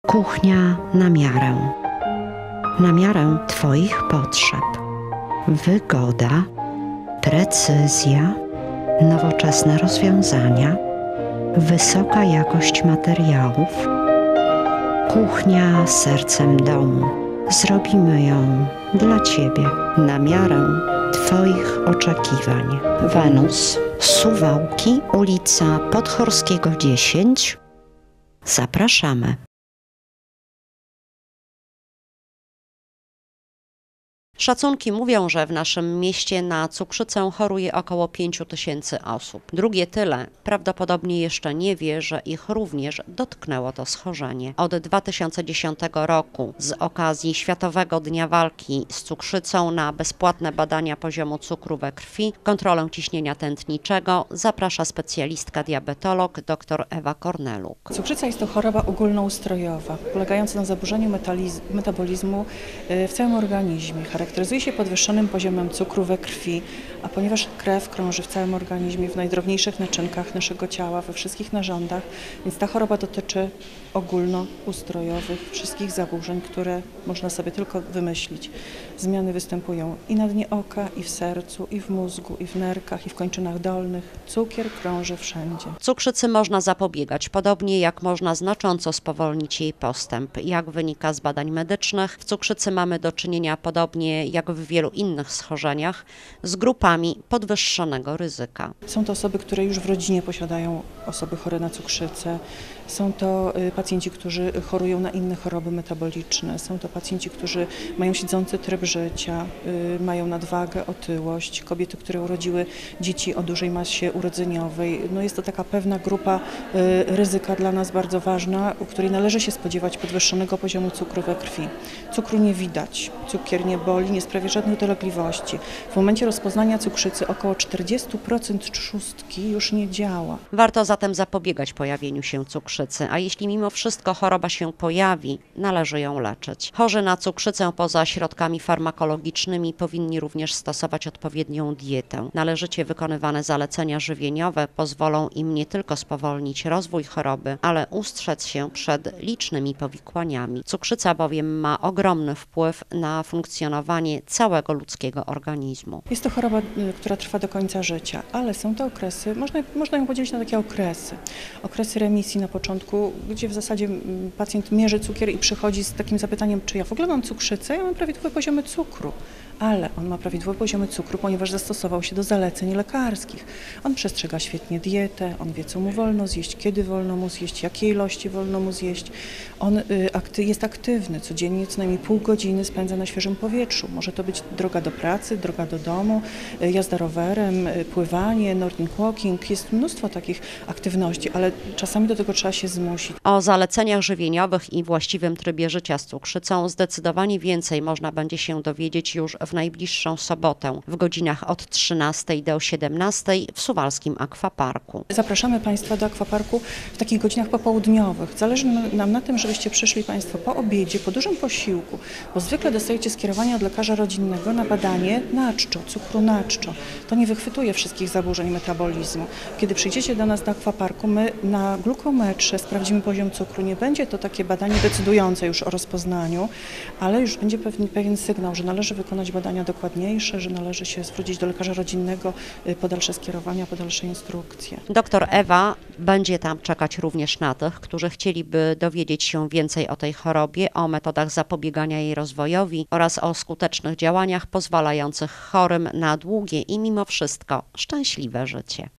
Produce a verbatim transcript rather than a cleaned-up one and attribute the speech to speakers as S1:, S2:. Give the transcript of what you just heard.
S1: Kuchnia na miarę. Na miarę Twoich potrzeb. Wygoda, precyzja, nowoczesne rozwiązania, wysoka jakość materiałów. Kuchnia sercem domu. Zrobimy ją dla Ciebie, na miarę Twoich oczekiwań. Wenus, Suwałki, ulica Podchorskiego dziesięć. Zapraszamy.
S2: Szacunki mówią, że w naszym mieście na cukrzycę choruje około pięciu tysięcy osób. Drugie tyle prawdopodobnie jeszcze nie wie, że ich również dotknęło to schorzenie. Od dwa tysiące dziesiątego roku z okazji Światowego Dnia Walki z Cukrzycą na bezpłatne badania poziomu cukru we krwi, kontrolę ciśnienia tętniczego zaprasza specjalistka diabetolog dr Ewa Korneluk.
S3: Cukrzyca jest to choroba ogólnoustrojowa, polegająca na zaburzeniu metabolizmu w całym organizmie. Charakteryzuje się podwyższonym poziomem cukru we krwi, a ponieważ krew krąży w całym organizmie, w najdrobniejszych naczynkach naszego ciała, we wszystkich narządach, więc ta choroba dotyczy ogólnoustrojowych wszystkich zaburzeń, które można sobie tylko wymyślić. Zmiany występują i na dnie oka, i w sercu, i w mózgu, i w nerkach, i w kończynach dolnych. Cukier krąży wszędzie.
S2: Cukrzycy można zapobiegać, podobnie jak można znacząco spowolnić jej postęp. Jak wynika z badań medycznych, w cukrzycy mamy do czynienia, podobnie jak w wielu innych schorzeniach, z grupami podwyższonego ryzyka.
S3: Są to osoby, które już w rodzinie posiadają osoby chore na cukrzycę. Są to pacjenci, którzy chorują na inne choroby metaboliczne. Są to pacjenci, którzy mają siedzący tryb życia, mają nadwagę, otyłość. Kobiety, które urodziły dzieci o dużej masie urodzeniowej. No jest to taka pewna grupa ryzyka dla nas bardzo ważna, u której należy się spodziewać podwyższonego poziomu cukru we krwi. Cukru nie widać, cukier nie boli, nie sprawia żadnych dolegliwości. W momencie rozpoznania cukrzycy około czterdzieści procent trzustki już nie działa.
S2: Warto zatem zapobiegać pojawieniu się cukrzycy, a jeśli mimo wszystko choroba się pojawi, należy ją leczyć. Chorzy na cukrzycę poza środkami farmakologicznymi powinni również stosować odpowiednią dietę. Należycie wykonywane zalecenia żywieniowe pozwolą im nie tylko spowolnić rozwój choroby, ale ustrzec się przed licznymi powikłaniami. Cukrzyca bowiem ma ogromny wpływ na funkcjonowanie całego ludzkiego organizmu.
S3: Jest to choroba, która trwa do końca życia, ale są to okresy, można, można ją podzielić na takie okresy. Okresy remisji na początku, gdzie w zasadzie pacjent mierzy cukier i przychodzi z takim zapytaniem, czy ja w ogóle mam cukrzycę, ja mam prawidłowe poziomy cukru. Ale on ma prawidłowe poziomy cukru, ponieważ zastosował się do zaleceń lekarskich. On przestrzega świetnie dietę, on wie, co mu wolno zjeść, kiedy wolno mu zjeść, jakiej ilości wolno mu zjeść. On jest aktywny, codziennie co najmniej pół godziny spędza na świeżym powietrzu. Może to być droga do pracy, droga do domu, jazda rowerem, pływanie, nordic walking. Jest mnóstwo takich aktywności, ale czasami do tego trzeba się zmusić.
S2: O zaleceniach żywieniowych i właściwym trybie życia z cukrzycą zdecydowanie więcej można będzie się dowiedzieć już w najbliższą sobotę w godzinach od trzynastej do siedemnastej w Suwalskim Akwaparku.
S3: Zapraszamy Państwa do Akwaparku w takich godzinach popołudniowych. Zależy nam na tym, żebyście przyszli Państwo po obiedzie, po dużym posiłku, bo zwykle dostajecie skierowanie od lekarza rodzinnego na badanie naczczo, cukru naczczo. To nie wychwytuje wszystkich zaburzeń metabolizmu. Kiedy przyjdziecie do nas do Akwaparku, my na glukometrze sprawdzimy poziom cukru. Nie będzie to takie badanie decydujące już o rozpoznaniu, ale już będzie pewien, pewien sygnał, że należy wykonać badania dokładniejsze, że należy się zwrócić do lekarza rodzinnego po dalsze skierowania, po dalsze instrukcje.
S2: Doktor Ewa będzie tam czekać również na tych, którzy chcieliby dowiedzieć się więcej o tej chorobie, o metodach zapobiegania jej rozwojowi oraz o skutecznych działaniach pozwalających chorym na długie i mimo wszystko szczęśliwe życie.